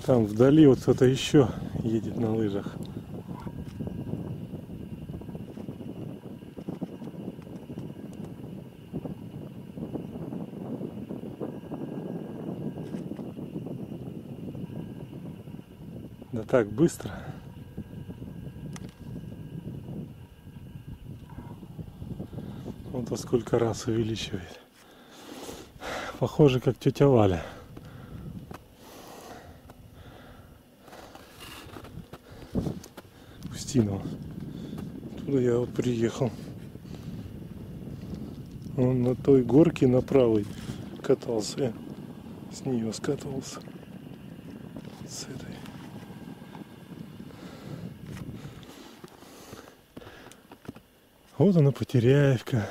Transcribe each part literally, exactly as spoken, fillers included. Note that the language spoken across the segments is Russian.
Там вдали вот кто-то еще едет на лыжах. Да так быстро. Вот во сколько раз увеличивает. Похоже, как тетя Валя. Устинова. Туда я вот приехал. Он на той горке на правой катался. Я с нее скатывался. С этой. Вот она, Потеряевка.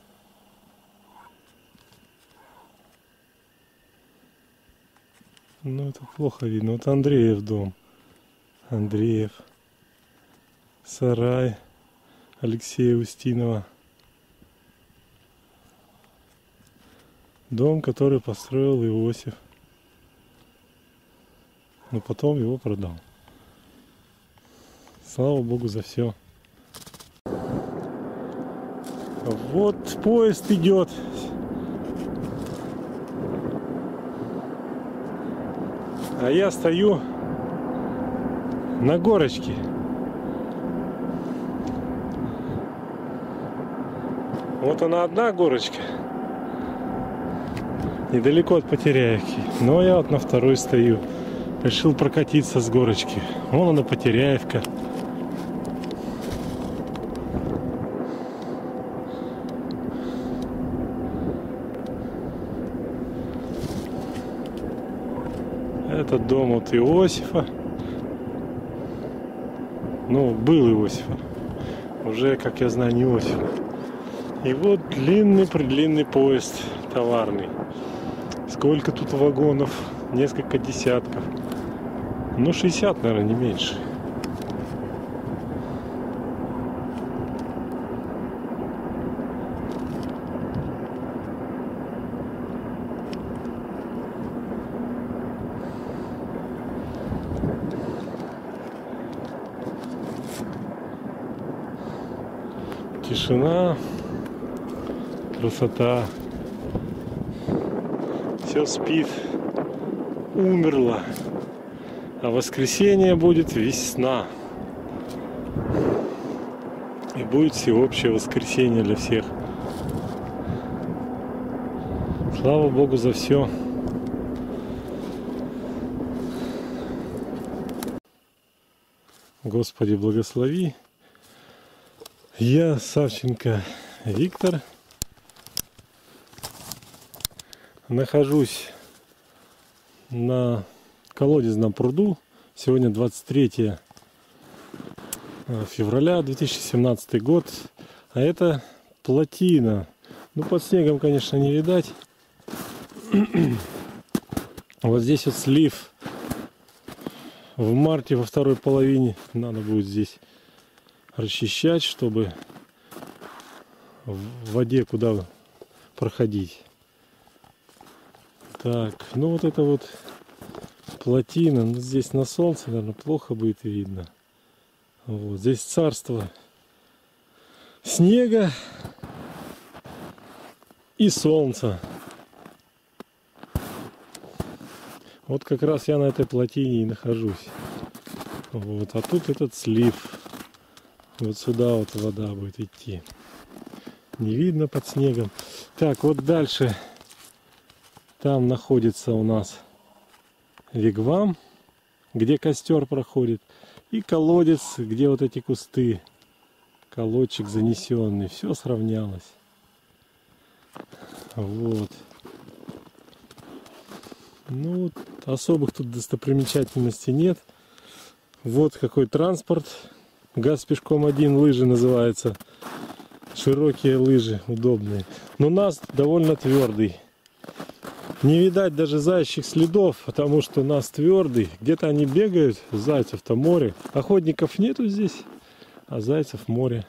Ну, это плохо видно. Вот Андреев дом. Андреев. Сарай Алексея Устинова. Дом, который построил Иосиф. Но потом его продал. Слава Богу за все. Вот поезд идет. А я стою на горочке. Вот она одна горочка. Недалеко от Потеряевки. Но я вот на второй стою. Решил прокатиться с горочки. Вон она, Потеряевка. Это дом от Иосифа. Ну, был Иосифа. Уже, как я знаю, не Иосифа. И вот длинный-предлинный поезд товарный. Сколько тут вагонов? Несколько десятков. Ну, шестьдесят, наверное, не меньше. Тишина, красота, все спит, умерло, а в воскресенье будет весна, и будет всеобщее воскресенье для всех. Слава Богу за все. Господи, благослови. Я Савченко Виктор. Нахожусь на колодезном пруду. Сегодня двадцать третье февраля две тысячи семнадцатый год. А это плотина. Ну, под снегом, конечно, не видать. Вот здесь вот слив. В марте, во второй половине, надо будет здесь расчищать, чтобы в воде куда проходить. Так, ну вот это вот плотина. Ну, здесь на солнце, наверное, плохо будет видно. Вот здесь царство снега и солнца. Вот как раз я на этой плотине и нахожусь. Вот, а тут этот слив. Вот сюда вот вода будет идти. Не видно под снегом. Так, вот дальше. Там находится у нас вигвам, где костер проходит. И колодец, где вот эти кусты. Колодчик занесенный. Все сравнялось. Вот. Ну, особых тут достопримечательностей нет. Вот какой транспорт. Газ пешком один, лыжи называется. Широкие лыжи, удобные. Но наст довольно твердый. Не видать даже заячьих следов, потому что наст твердый. Где-то они бегают, зайцев-то море. Охотников нету здесь, а зайцев море.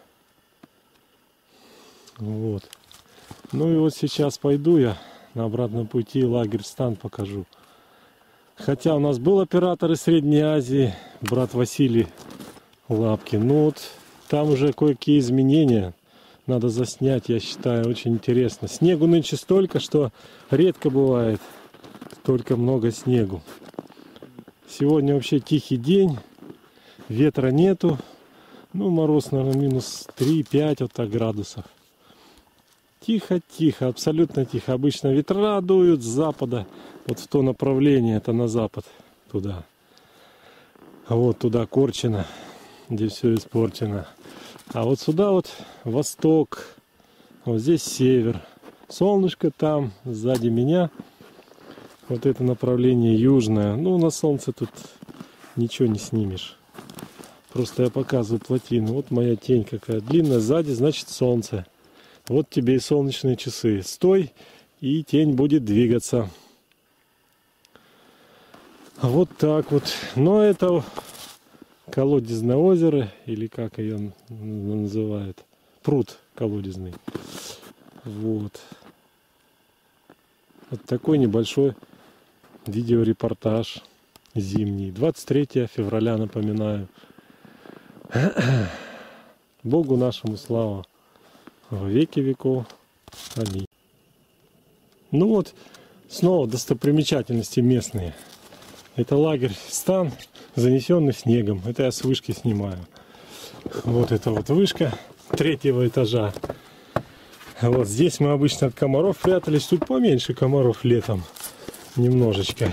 Вот. Ну и вот сейчас пойду я на обратном пути лагерь-стан покажу. Хотя у нас был оператор из Средней Азии, брат Василий Лапкин. Ну вот там уже кое-какие изменения. Надо заснять, я считаю, очень интересно. Снегу нынче столько, что редко бывает столько много снегу. Сегодня вообще тихий день, ветра нету. Ну, мороз, наверное, минус три-пять вот так градусов. Тихо-тихо, абсолютно тихо. Обычно ветра дуют с запада, вот в то направление, это на запад, туда. А вот туда Корчино, где все испорчено. А вот сюда вот восток, вот здесь север. Солнышко там, сзади меня. Вот это направление южное. Ну, на солнце тут ничего не снимешь. Просто я показываю плотину. Вот моя тень какая длинная, сзади значит солнце. Вот тебе и солнечные часы. Стой, и тень будет двигаться. Вот так вот. Но это колодезное озеро, или как ее называют. Пруд колодезный. Вот. Вот такой небольшой видеорепортаж зимний. двадцать третье февраля, напоминаю. Богу нашему слава. Во веки веков. Аминь. Ну вот, снова достопримечательности местные. Это лагерь Стан, занесенный снегом. Это я с вышки снимаю. Вот это вот вышка третьего этажа. Вот здесь мы обычно от комаров прятались. Тут поменьше комаров летом. Немножечко.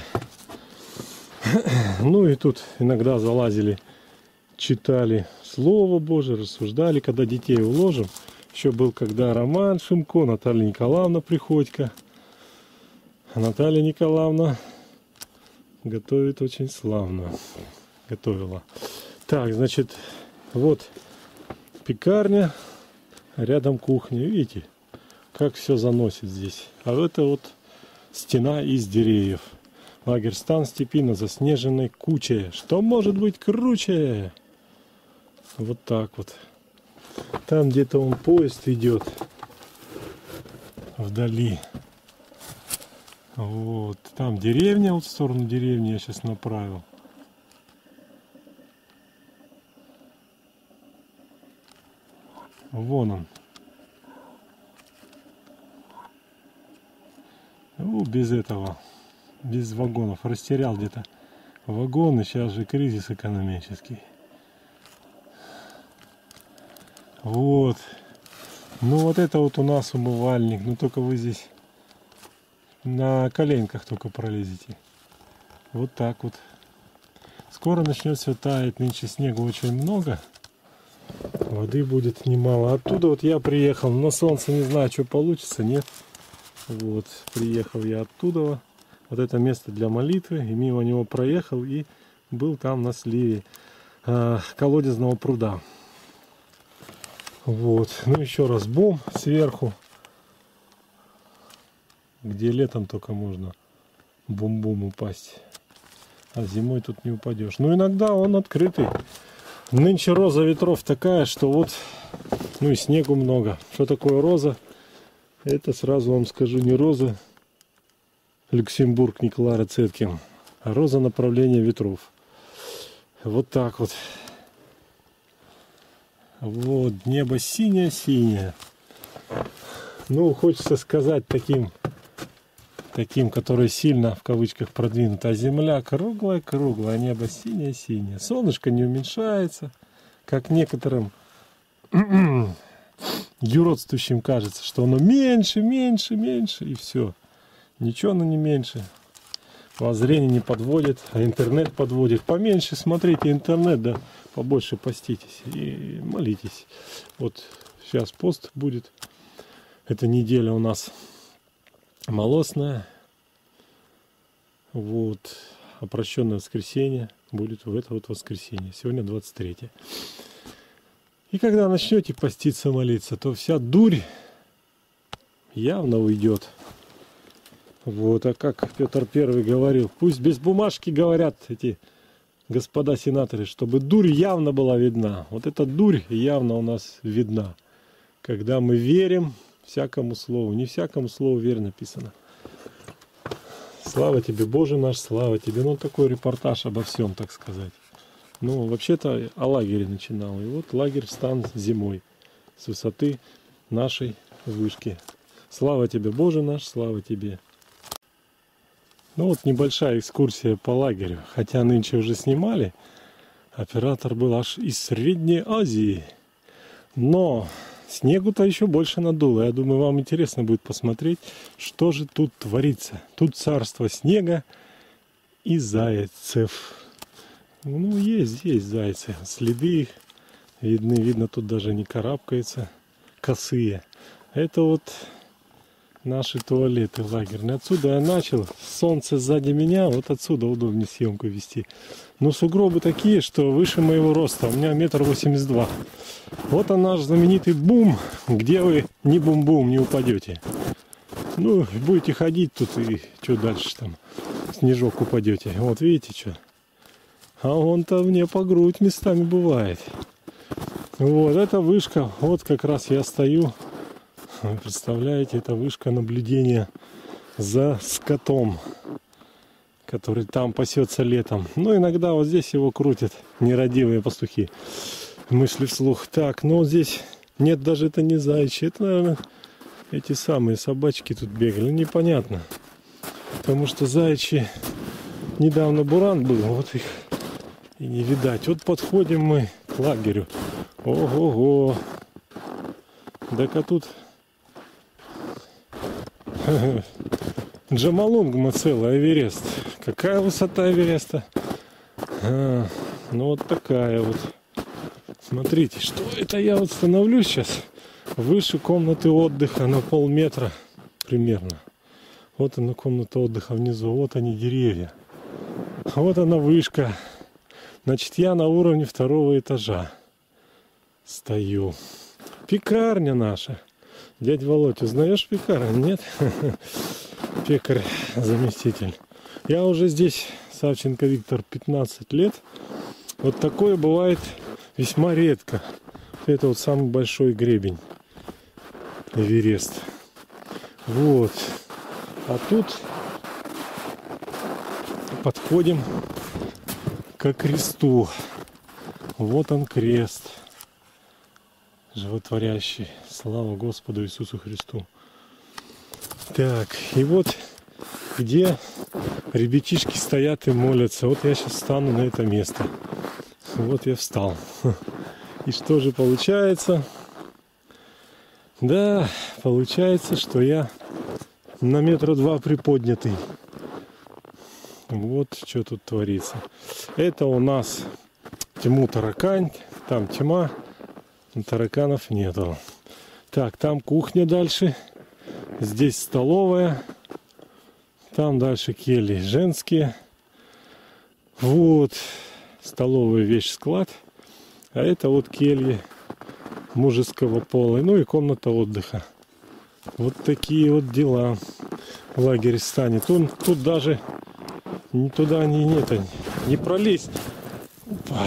Ну и тут иногда залазили, читали Слово Божие, рассуждали, когда детей уложим. Еще был когда Роман Шимко, Наталья Николаевна Приходько. А Наталья Николаевна готовит очень славно. Готовила. Так, значит, вот пекарня, рядом кухня. Видите, как все заносит здесь. А это вот стена из деревьев. Лагерь Стан степи на заснеженной куче. Что может быть круче? Вот так вот. Там где-то он поезд идет вдали. Вот. Там деревня, вот в сторону деревни я сейчас направил. Вон он. Ну, без этого. Без вагонов. Растерял где-то вагоны. Сейчас же кризис экономический. Вот. Ну вот это вот у нас умывальник. Ну только вы здесь на коленках только пролезете. Вот так вот. Скоро начнет все таять. Нынче снега очень много. Воды будет немало. Оттуда вот я приехал. На солнце не знаю, что получится. Нет. Вот. Приехал я оттуда. Вот это место для молитвы. И мимо него проехал. И был там на сливе э, колодезного пруда. Вот. Ну еще раз бом сверху. Где летом только можно бум-бум упасть. А зимой тут не упадешь. Но иногда он открытый. Нынче роза ветров такая, что вот, ну и снегу много. Что такое роза? Это сразу вам скажу, не роза Люксембург Николая Цеткин, а роза направления ветров. Вот так вот. Вот, небо синее-синее. Ну, хочется сказать таким, таким, который сильно, в кавычках, продвинут. А земля круглая-круглая, небо синее-синее. Солнышко не уменьшается, как некоторым юродствующим кажется, что оно меньше, меньше, меньше, и все. Ничего оно не меньше. Воззрение не подводит, а интернет подводит. Поменьше смотрите интернет, да побольше поститесь и молитесь. Вот сейчас пост будет. Эта неделя у нас молосная. Вот. А прощенное воскресенье будет в это вот воскресенье. Сегодня двадцать третье. И когда начнете поститься, молиться, то вся дурь явно уйдет. Вот, а как Петр Первый говорил, пусть без бумажки говорят эти господа сенаторы, чтобы дурь явно была видна. Вот эта дурь явно у нас видна. Когда мы верим всякому слову. Не всякому слову верь написано. Слава тебе, Боже наш, слава тебе. Ну, такой репортаж обо всем, так сказать. Ну, вообще-то о лагере начинал. И вот лагерь встан зимой с высоты нашей вышки. Слава тебе, Боже наш, слава тебе. Ну вот небольшая экскурсия по лагерю. Хотя нынче уже снимали. Оператор был аж из Средней Азии. Но снегу-то еще больше надуло. Я думаю, вам интересно будет посмотреть, что же тут творится. Тут царство снега и зайцев. Ну, есть здесь зайцы. Следы их видны. Видно, тут даже не карабкаются. Косые. Это вот наши туалеты лагерные. Отсюда я начал. Солнце сзади меня. Вот отсюда удобнее съемку вести. Но сугробы такие, что выше моего роста. У меня метр восемьдесят два. Вот он наш знаменитый бум, где вы не бум-бум, не упадете. Ну, будете ходить тут и что дальше там, снежок упадете. Вот видите, что. А он-то мне по грудь местами бывает. Вот, это вышка. Вот как раз я стою. Вы представляете, это вышка наблюдения за скотом, который там пасется летом. Ну, иногда вот здесь его крутят нерадивые пастухи. Мысли вслух. Так, ну здесь нет, даже это не зайчи. Это, наверное, эти самые собачки тут бегали. Непонятно. Потому что зайчи... Недавно буран был, вот их и не видать. Вот подходим мы к лагерю. Ого-го. Так-ка тут... Джомолунгма целый, Эверест. Какая высота Эвереста? А, ну вот такая вот. Смотрите, что это я вот становлюсь сейчас выше комнаты отдыха на полметра примерно. Вот она комната отдыха внизу, вот они деревья. Вот она вышка. Значит, я на уровне второго этажа стою. Пекарня наша. Дядь Володь, узнаешь пекарню? Нет? Пекарь, заместитель. Я уже здесь, Савченко Виктор, пятнадцать лет. Вот такое бывает весьма редко. Это вот самый большой гребень. Эверест. Вот. А тут подходим к кресту. Вот он крест. Животворящий. Слава Господу Иисусу Христу. Так, и вот где ребятишки стоят и молятся. Вот я сейчас встану на это место. Вот я встал. И что же получается? Да, получается, что я на метра два приподнятый. Вот что тут творится. Это у нас тьму таракань. Там тьма. Тараканов нету. Так, там кухня дальше. Здесь столовая. Там дальше кельи женские. Вот. Столовая вещь-склад. А это вот кельи мужеского пола. Ну и комната отдыха. Вот такие вот дела в лагере станет. Тут, тут даже ни туда, ни нет, не пролезть. Опа.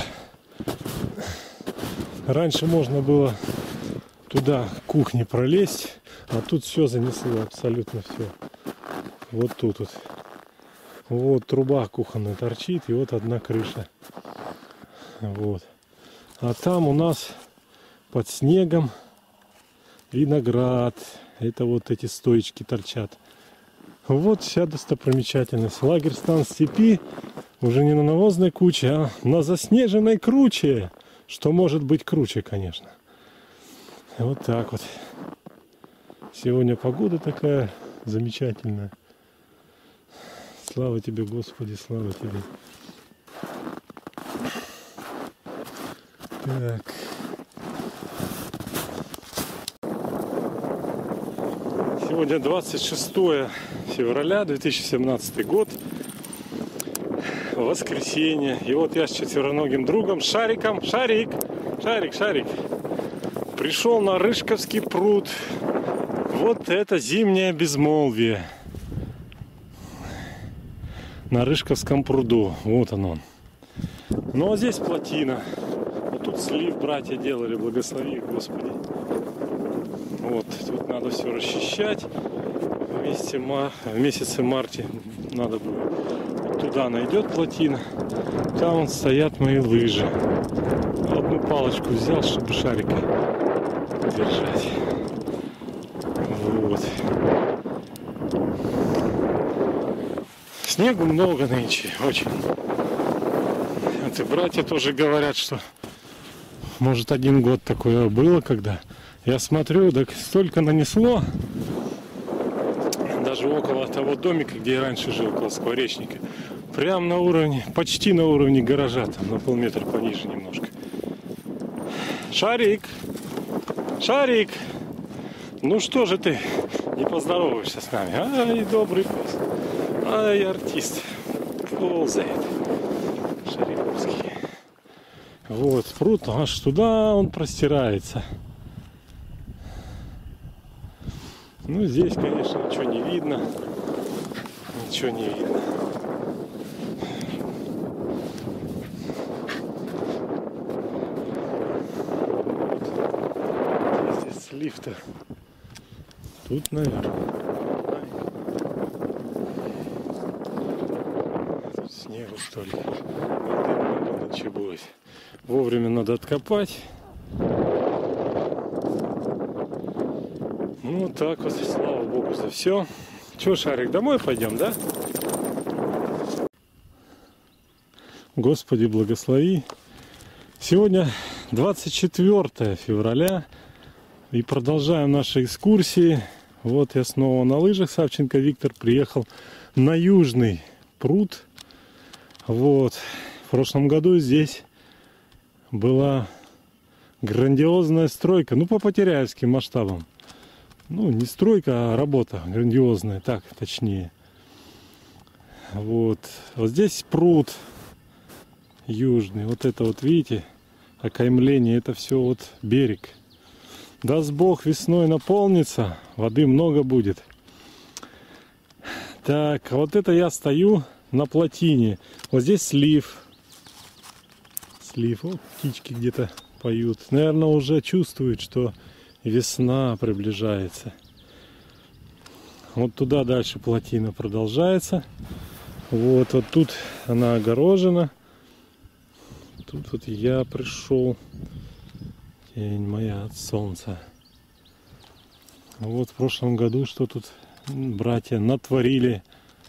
Раньше можно было туда, к кухне, пролезть, а тут все занесло, абсолютно все. Вот тут вот. Вот труба кухонная торчит, и вот одна крыша. Вот. А там у нас под снегом виноград. Это вот эти стоечки торчат. Вот вся достопримечательность. Лагерь стан степи уже не на навозной куче, а на заснеженной круче. Что может быть круче, конечно. Вот так вот. Сегодня погода такая замечательная. Слава тебе, Господи, слава тебе. Так. Сегодня двадцать шестое февраля две тысячи семнадцатый год. Воскресенье. И вот я с четвероногим другом, Шариком, Шарик, Шарик, Шарик, пришел на Рыжковский пруд. Вот это зимнее безмолвие. На Рыжковском пруду. Вот он он. Ну а здесь плотина. Вот тут слив братья делали, благослови их, Господи. Вот, тут надо все расчищать. В месяце, в месяце марте, надо будет. Вот туда она идет плотина. Там вот стоят мои лыжи. Одну палочку взял, чтобы шарика держать. Вот. Снегу много нынче, очень. Вот и братья тоже говорят, что может один год такое было, когда я смотрю, так столько нанесло. Даже около того домика, где я раньше жил, около скворечника. Прям на уровне, почти на уровне гаража, там на полметра пониже немножко. Шарик! Шарик! Ну что же ты не поздороваешься с нами? Ай, добрый пес. Ай, артист. Ползает. Шариковский. Вот, пруд аж туда он простирается. Ну, здесь, конечно, ничего не видно. Ничего не видно. Вот. Здесь лифта. Тут, наверное. Тут снегу, что ли. Воды ничего будет. Вовремя надо откопать. Ну, вот так вот, слава богу, за все. Че, Шарик, домой пойдем, да? Господи, благослови. Сегодня двадцать четвёртое февраля. И продолжаем наши экскурсии. Вот я снова на лыжах. Савченко Виктор приехал на южный пруд. Вот. В прошлом году здесь была грандиозная стройка. Ну, по потеряевским масштабам. Ну, не стройка, а работа грандиозная, так точнее. Вот. Вот здесь пруд южный. Вот это вот, видите, окаймление. Это все вот берег. Даст Бог, весной наполнится. Воды много будет. Так, вот это я стою на плотине. Вот здесь слив. Слив. Вот птички где-то поют. Наверное, уже чувствуют, что весна приближается. Вот туда дальше плотина продолжается. Вот, вот тут она огорожена. Тут вот я пришел. Тень моя от солнца. Вот в прошлом году что тут братья натворили.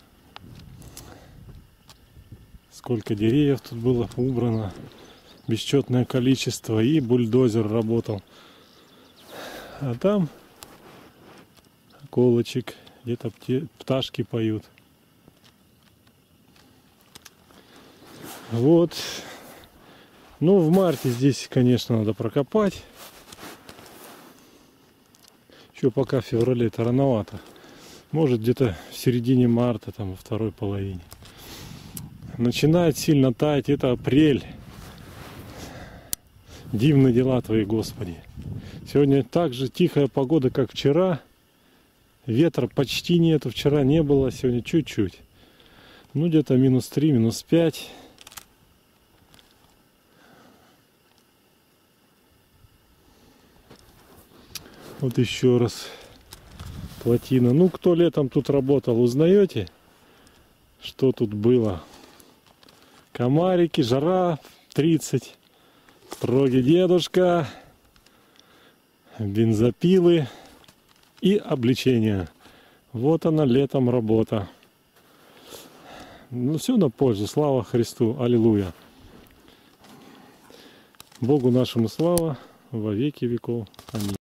Сколько деревьев тут было убрано. Бесчетное количество. И бульдозер работал. А там колокольчик, где-то пташки поют. Вот. Ну, в марте здесь, конечно, надо прокопать. Еще пока в феврале это рановато. Может, где-то в середине марта, там, во второй половине. Начинает сильно таять. Это апрель. Дивны дела Твои, Господи. Сегодня так же тихая погода, как вчера. Ветра почти нету. Вчера не было, сегодня чуть-чуть. Ну, где-то минус три, минус пять. Вот еще раз плотина. Ну, кто летом тут работал, узнаете, что тут было? Комарики, жара тридцать. Строгий дедушка. Бензопилы и обличения. Вот она летом работа. Ну, все на пользу. Слава Христу. Аллилуйя. Богу нашему слава во веки веков. Аминь.